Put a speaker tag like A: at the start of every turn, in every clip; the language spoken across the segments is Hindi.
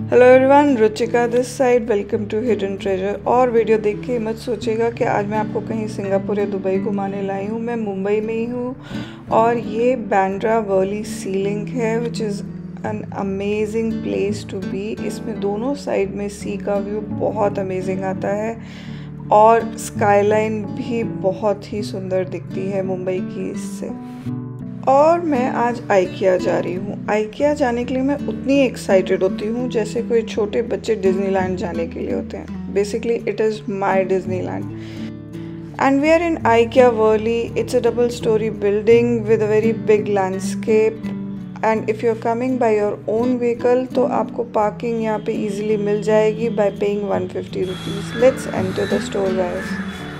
A: Hello everyone, Ruchika this side. Welcome to hidden treasure. और वीडियो देख के मत सोचेगा कि आज मैं आपको कहीं सिंगापुर या दुबई घुमाने लाई हूँ। मैं मुंबई में ही हूँ और ये बांद्रा वर्ली सी लिंक है which is an amazing place to be. इसमें दोनों साइड में सी का व्यू बहुत अमेजिंग आता है और स्काईलाइन भी बहुत ही सुंदर दिखती है मुंबई की इससे। और मैं आज आइकिया जा रही हूँ। आइकिया जाने के लिए मैं उतनी एक्साइटेड होती हूँ जैसे कोई छोटे बच्चे डिज्नीलैंड जाने के लिए होते हैं। Basically it is my Disneyland and we are in IKEA Worli. It's a double storey building with a very big landscape and if you are coming by your own vehicle तो आपको पार्किंग यहाँ पे इजीली मिल जाएगी by paying 150 rupees. Let's enter the store guys.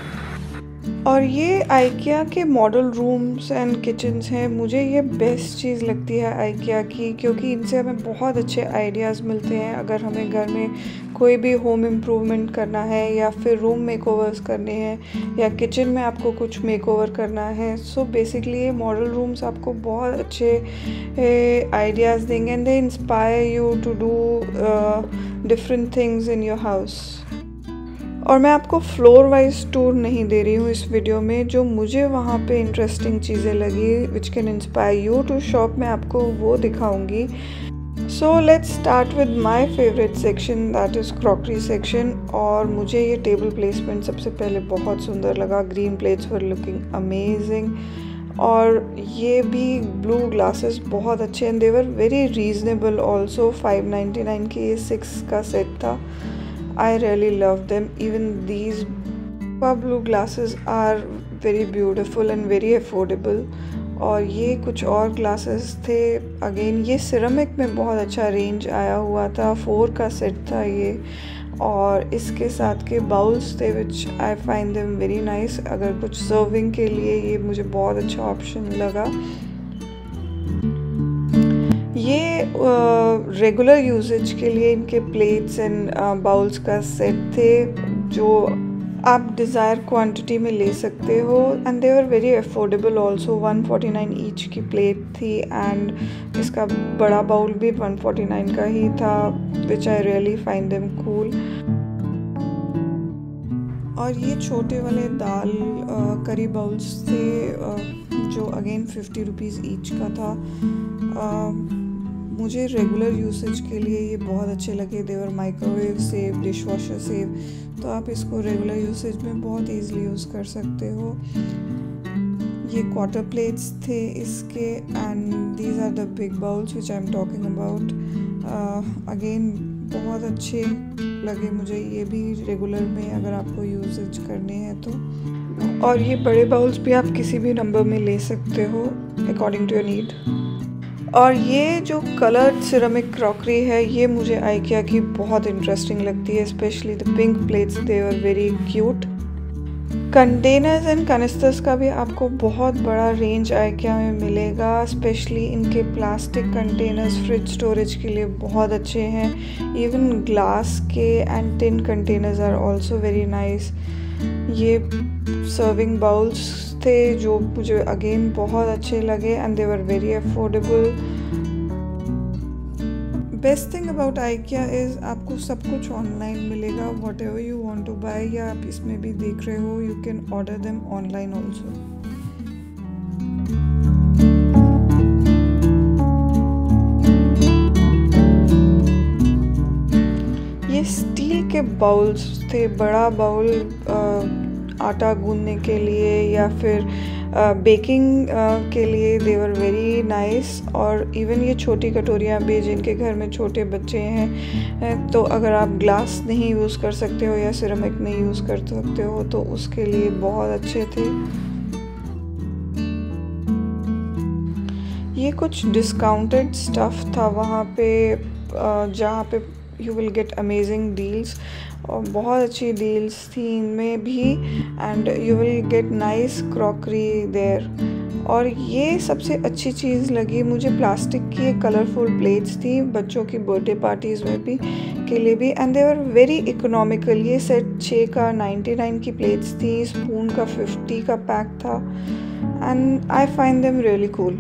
A: और ये आइकिया के मॉडल रूम्स एंड किचन्स हैं। मुझे ये बेस्ट चीज़ लगती है आइकिया की, क्योंकि इनसे हमें बहुत अच्छे आइडियाज़ मिलते हैं अगर हमें घर में कोई भी होम इम्प्रूवमेंट करना है या फिर रूम मेकओवर्स करने हैं या किचन में आपको कुछ मेकओवर करना है। सो बेसिकली ये मॉडल रूम्स आपको बहुत अच्छे आइडियाज़ देंगे and they inspire you to do different things in your house. और मैं आपको फ्लोर वाइज टूर नहीं दे रही हूँ इस वीडियो में। जो मुझे वहाँ पे इंटरेस्टिंग चीज़ें लगी which can inspire you to shop, मैं आपको वो दिखाऊंगी। So let's start with my favourite section, that is crockery section. और मुझे ये टेबल प्लेसमेंट सबसे पहले बहुत सुंदर लगा। Green plates were looking amazing और ये भी ब्लू ग्लासेस बहुत अच्छे and they were very reasonable also. 599 की ये 6 का सेट था। I really love them. Even these blue glasses are very beautiful and very affordable. और ये कुछ और ग्लासेस थे। अगेन ये सिरेमिक में बहुत अच्छा रेंज आया हुआ था। 4 का सेट था ये और इसके साथ के बाउल्स थे which I find them very nice. अगर कुछ सर्विंग के लिए ये मुझे बहुत अच्छा ऑप्शन लगा। ये रेगुलर यूजेज के लिए इनके प्लेट्स एंड बाउल्स का सेट थे जो आप डिज़ायर क्वांटिटी में ले सकते हो and they were very affordable also. 149 each की प्लेट थी एंड इसका बड़ा बाउल भी 149 का ही था which I really find them cool. और ये छोटे वाले दाल करी बाउल्स थे जो अगेन 50 रुपीज़ ईच का था। मुझे रेगुलर यूसेज के लिए ये बहुत अच्छे लगे। They're microwave safe, dishwasher safe, तो आप इसको रेगुलर यूसेज में बहुत ईजिली यूज़ कर सकते हो। ये क्वार्टर प्लेट्स थे इसके and these are the big bowls which I am talking about. Again बहुत अच्छे लगे मुझे ये भी रेगुलर में अगर आपको यूसेज करने हैं तो। और ये बड़े बाउल्स भी आप किसी भी नंबर में ले सकते हो अकॉर्डिंग टू योर नीड। और ये जो कलर्ड सिरेमिक क्रॉकरी है ये मुझे आइकिया की बहुत इंटरेस्टिंग लगती है, specially the pink plates, they are very cute. Containers and canisters का भी आपको बहुत बड़ा रेंज आइकिया में मिलेगा। स्पेशली इनके प्लास्टिक कंटेनर्स फ्रिज स्टोरेज के लिए बहुत अच्छे हैं। इवन ग्लास के and tin containers are also very nice. ये सर्विंग बाउल्स थे जो मुझे अगेन बहुत अच्छे लगे and they were very affordable. Best thing about IKEA is आपको सब कुछ ऑनलाइन मिलेगा। Whatever you want to buy, या आप इसमें भी देख रहे हो, you can order them online also. ये स्टील के बाउल्स थे। बड़ा बाउल आटा गूंदने के लिए या फिर बेकिंग के लिए दे वर वेरी नाइस। और इवन ये छोटी कटोरियाँ भी, जिनके घर में छोटे बच्चे हैं तो अगर आप ग्लास नहीं यूज़ कर सकते हो या सिरेमिक नहीं यूज़ कर सकते हो तो उसके लिए बहुत अच्छे थे। ये कुछ डिस्काउंटेड स्टफ़ था वहाँ पे जहाँ पे you will get amazing deals और बहुत अच्छी डील्स थी इनमें भी and you will get nice crockery there. और ये सबसे अच्छी चीज़ लगी मुझे, प्लास्टिक की कलरफुल प्लेट्स थी बच्चों की बर्थडे पार्टीज़ में भी के लिए भी and they were very economical. ये सेट 6 का 99 की प्लेट्स थी। स्पून का 50 का पैक था and I find them really cool.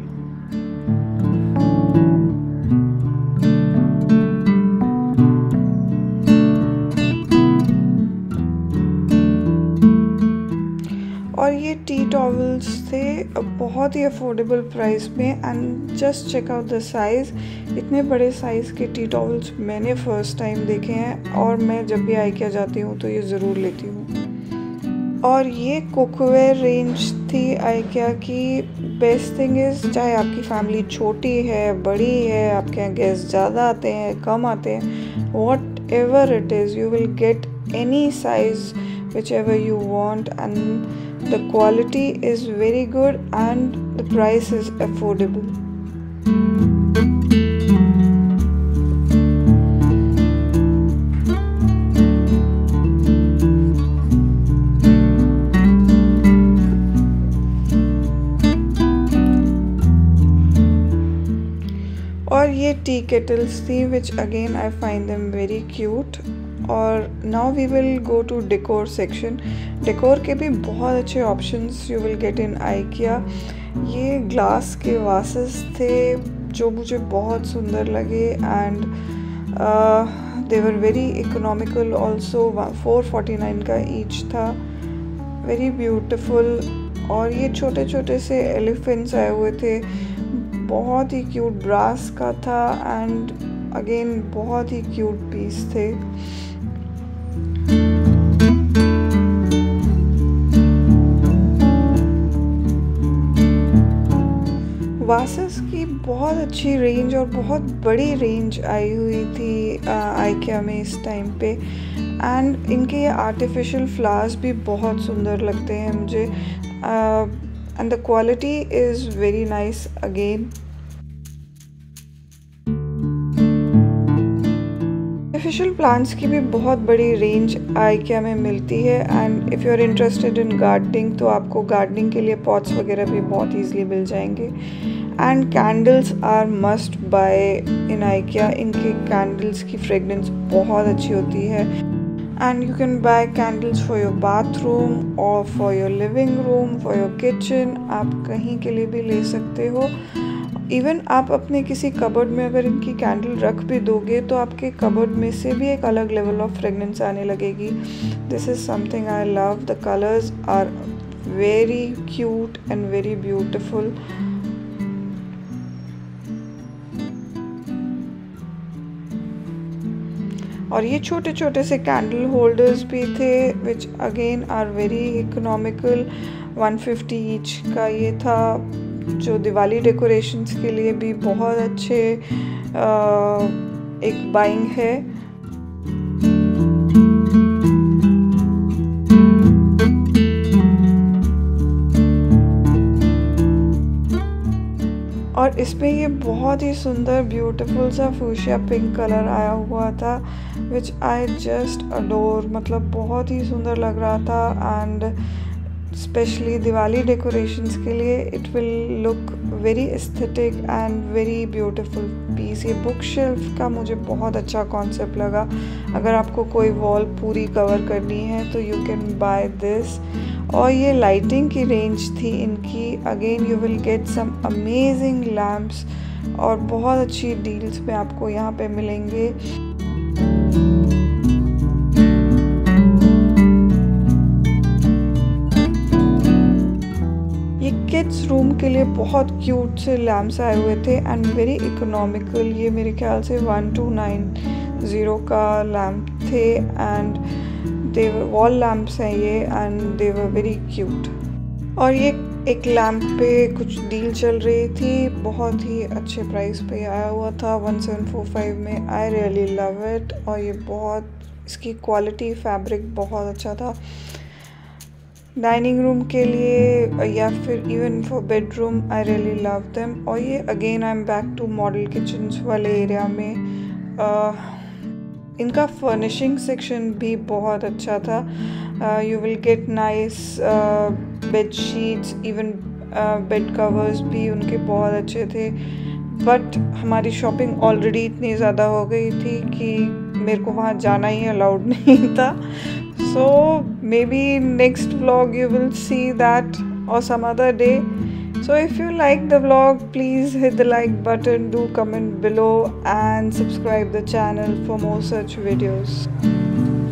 A: Tables थे बहुत ही अफोर्डेबल प्राइस में। And just check out the size, इतने बड़े साइज़ के टी टॉवल्स मैंने फ़र्स्ट टाइम देखे हैं और मैं जब भी IKEA जाती हूँ तो ये ज़रूर लेती हूँ। और ये कुकवेयर रेंज थी IKEA की। बेस्ट थिंग इज़, चाहे आपकी फैमिली छोटी है बड़ी है, आपके यहाँ गेस्ट ज़्यादा आते हैं कम आते हैं, whatever it is, you will get any size whichever you want, and the quality is very good and the price is affordable. और ये टी केटल्स थी which again I find them very cute। और now we will go to decor section. Decor के भी बहुत अच्छे options you will get in IKEA। ये ग्लास के वासेस थे जो मुझे बहुत सुंदर लगे and they were very economical also. 449 का ईच था, वेरी ब्यूटिफुल। और ये छोटे छोटे से एलिफेंट्स आए हुए थे, बहुत ही क्यूट, ब्रास का था एंड अगेन बहुत ही क्यूट पीस थे। वासेस की बहुत अच्छी रेंज और बहुत बड़ी रेंज आई हुई थी IKEA में इस टाइम पे। एंड इनके ये आर्टिफिशियल फ्लावर्स भी बहुत सुंदर लगते हैं मुझे and the quality is very nice again. Artificial plants की भी बहुत बड़ी रेंज IKEA में मिलती है। And if you are interested in gardening तो आपको गार्डनिंग के लिए पॉट्स वगैरह भी बहुत ईजिली मिल जाएंगे। And candles are must buy in IKEA। इनके कैंडल्स की फ्रेगरेंस बहुत अच्छी होती है। And you can buy candles for your bathroom और for your living room, for your kitchen, आप कहीं के लिए भी ले सकते हो। इवन आप अपने किसी कबर्ड में अगर इनकी कैंडल रख भी दोगे तो आपके कबर्ड में से भी एक अलग लेवल ऑफ फ्रेगनेंस आने लगेगी। This is something I love. The colours are very cute and very beautiful. और ये छोटे छोटे से कैंडल होल्डर्स भी थे which again are very economical. 150 each का ये था, जो दिवाली डेकोरेशंस के लिए भी बहुत अच्छे एक बाइंग है। और इसमें ये बहुत ही सुंदर ब्यूटीफुल सा फूशिया पिंक कलर आया हुआ था विच आई जस्ट अडोर। मतलब बहुत ही सुंदर लग रहा था एंड स्पेशली दिवाली डेकोरेशंस के लिए it will look very aesthetic and very beautiful piece. ये बुक शेल्फ का मुझे बहुत अच्छा कॉन्सेप्ट लगा। अगर आपको कोई वॉल पूरी कवर करनी है तो यू कैन बाय दिस। और ये लाइटिंग की रेंज थी इनकी। Again you will get some amazing lamps और बहुत अच्छी डील्स में आपको यहाँ पे मिलेंगे। किड्स रूम के लिए बहुत क्यूट से लैम्प्स आए हुए थे एंड वेरी इकोनॉमिकल। ये मेरे ख्याल से 1290 का लैम्प थे एंड दे वॉल लैम्प्स हैं ये and they were very cute. और ये एक लैम्प पे कुछ डील चल रही थी, बहुत ही अच्छे प्राइस पे आया हुआ था 1745 में। I really love it. और ये बहुत, इसकी क्वालिटी फैब्रिक बहुत अच्छा था। डाइनिंग रूम के लिए या फिर even for bedroom I really love them. और ये again I am back to model kitchens वाले एरिया में। इनका फर्निशिंग सेक्शन भी बहुत अच्छा था। You will get nice bed sheets, even bed covers भी उनके बहुत अच्छे थे। बट हमारी शॉपिंग ऑलरेडी इतनी ज़्यादा हो गई थी कि मेरे को वहाँ जाना ही अलाउड नहीं था। So maybe next vlog you will see that or some other day. So if you like the vlog, please hit the like button, do comment below and subscribe the channel for more such videos.